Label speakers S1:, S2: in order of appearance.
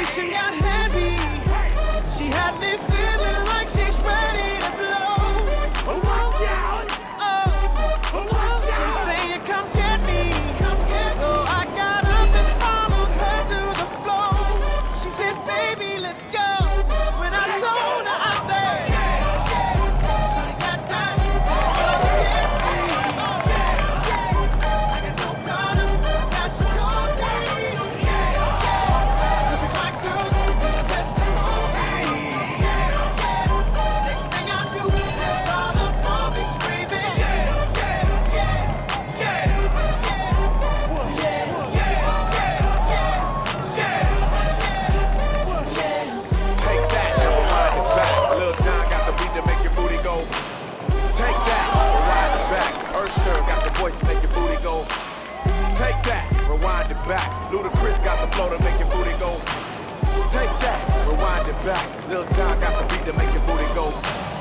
S1: conversation got heavy. She had me feeling like she's ready to blow. Watch out! She's saying, come get me. So I got up and followed her to the floor. She said, baby, let's go. When I told her, I said, I got time. Come get me. I got so caught up that she told me. My girl's the best of all me. Next thing I do, it's all up on me screaming.
S2: Take that, and rewind it back. Lil Jon got the beat to make your booty go. Take that, rewind it back. Usher got the voice to make your booty go. Take that, rewind it back. Ludacris got the flow to make your booty go. Take that, rewind it back. Lil Jon got the beat to make your booty go.